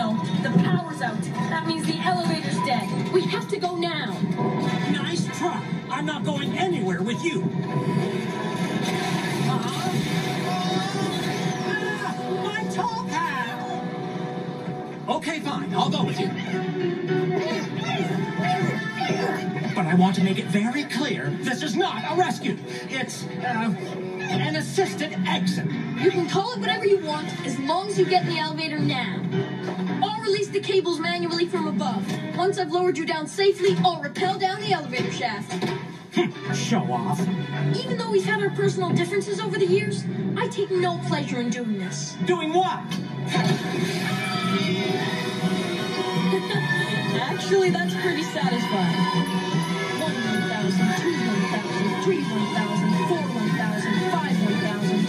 no. The power's out. That means the elevator's dead. We have to go now. Nice try. I'm not going anywhere with you. My top hat! Okay, fine. I'll go with you. But I want to make it very clear, this is not a rescue. It's, an assisted exit. You can call it whatever you want, as long as you get in the elevator now. I'll release the cables manually from above. Once I've lowered you down safely, I'll rappel down the elevator shaft. Show off. Even though we've had our personal differences over the years, I take no pleasure in doing this. Doing what? Actually, that's pretty satisfying. 1 1,000, 2 1,000, 3 1,000, 4 1,000, 5 1,000.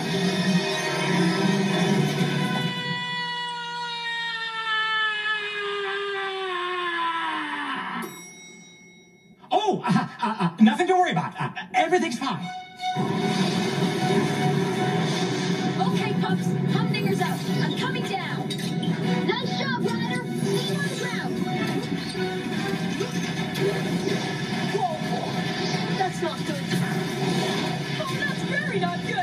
Oh, nothing to worry about. Everything's fine. Okay, pups, Humdinger's out. I'm coming down. Nice job, Ryder. See you on the ground. Whoa, that's not good. Oh, that's very not good.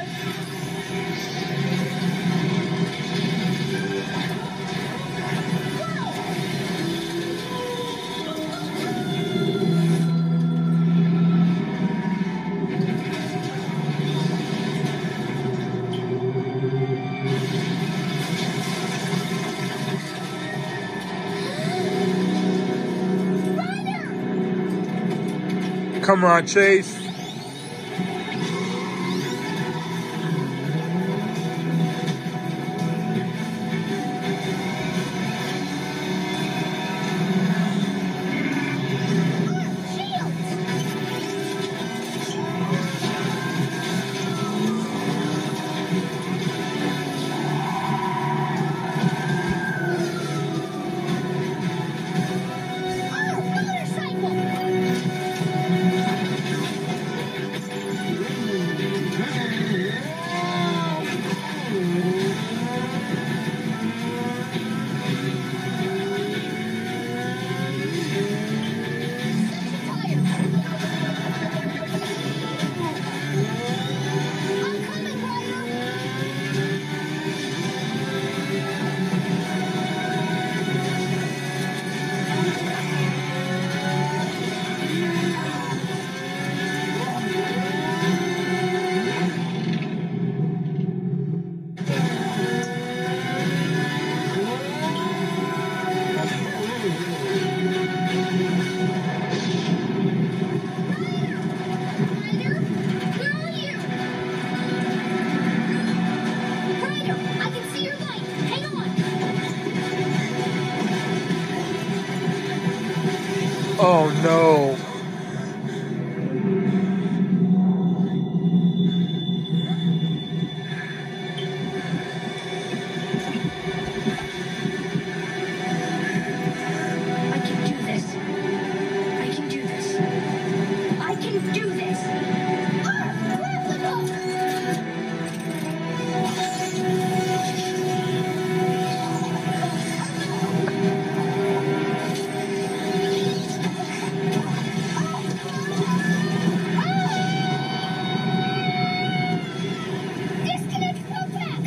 Come on, Chase. Oh no. I can do this. I can do this. I can do this. Grab the hook! Disconnect from back!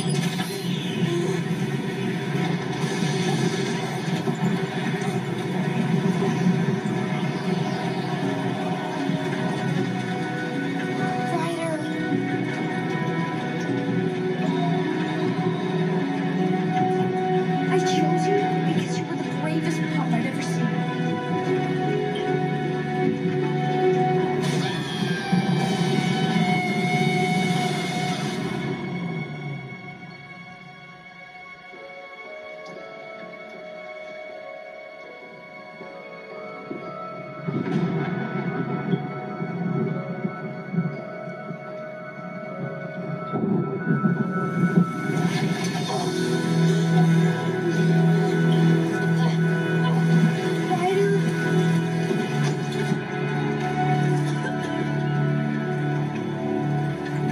I chose you because you were the bravest pup I've ever seen.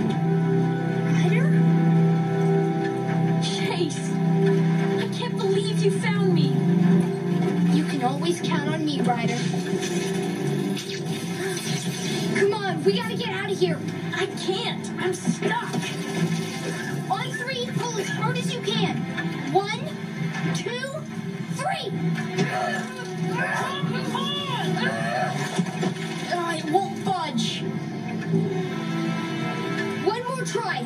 Ryder? Chase, I can't believe guess you found me. You can always count on me, Ryder. Come on, we gotta get out of here. I can't. I'm stuck. On three, pull as hard as you can. 1, 2, 3. It won't budge. One more try.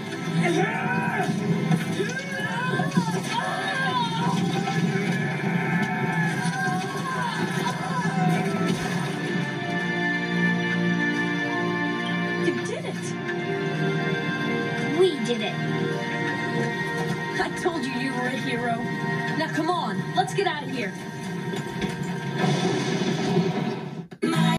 You did it. We did it. I told you you were a hero. Now come on, let's get out of here.